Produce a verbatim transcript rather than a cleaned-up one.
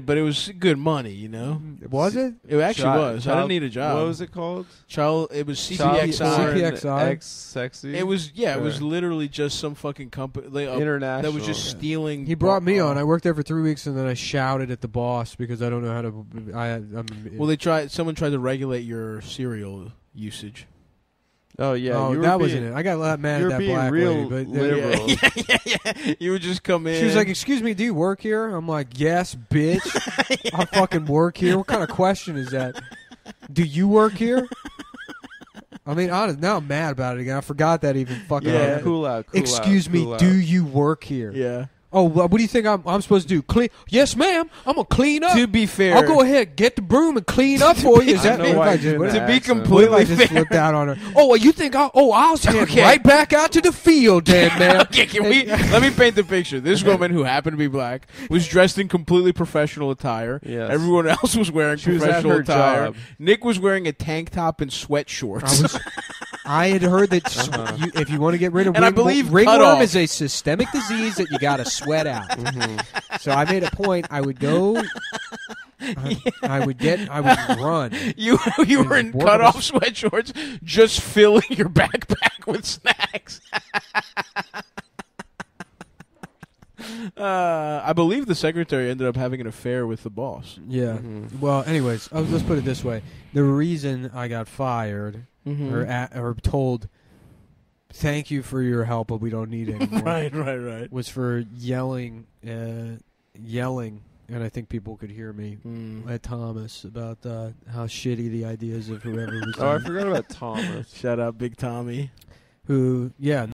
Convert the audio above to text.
but it was good money, you know. Was it? It actually Child, was. child, I didn't need a job. What was it called? Child. It was C P X I. C P X I. X sexy. It was yeah. It Or was literally just some fucking company like, uh, international. that was just stealing. He brought me uh, on. I worked there for three weeks, and then I shouted at the boss because I don't know how to. I, I'm, Well, they tried. Someone tried to regulate your cereal usage. Oh yeah, oh, you were that being, wasn't it. I got a lot mad you at were that being black real lady, but liberal. Yeah, yeah, yeah, yeah. You would just come in. she was like, "Excuse me, do you work here?" I'm like, "Yes, bitch. I fucking work here." What kind of question is that? Do you work here? I mean, honest. Now I'm mad about it again. I forgot that even fucking. Yeah, happened. cool out. Cool Excuse out, me, cool do out. you work here? Yeah. Oh, well, what do you think I'm, I'm supposed to do? Clean? Yes, ma'am. I'm gonna clean up. To be fair, I'll go ahead, get the broom, and clean up for you. Is I that know what why I you're just doing what that To be accent. completely what if I just fair. flipped out on her? Oh, well, you think I? Oh, I was heading Okay. right back out to the field, then, man. Okay, can we let me paint the picture. This woman who happened to be black was dressed in completely professional attire. Yes. Everyone else was wearing She was at professional her attire. job. Nick was wearing a tank top and sweat shorts. I was. I had heard that s Uh-huh. you, if you want to get rid of And I ringworm, believe ringworm cutoff. is a systemic disease that you got to sweat out. Mm-hmm. So I made a point. I would go. I, I would get. I would run. you you were in Work cut off was- sweat shorts, just filling your backpack with snacks. uh, I believe the secretary ended up having an affair with the boss. Yeah. Mhm. Well, anyways, oh, let's put it this way: the reason I got fired Mm-hmm. or at, or told, "Thank you for your help, but we don't need it anymore," Right, right, right. was for yelling, uh, yelling, and I think people could hear me Mm. at Thomas about uh, how shitty the ideas of whoever was. Oh, I on- forgot about Thomas. Shout out Big Tommy. who, yeah.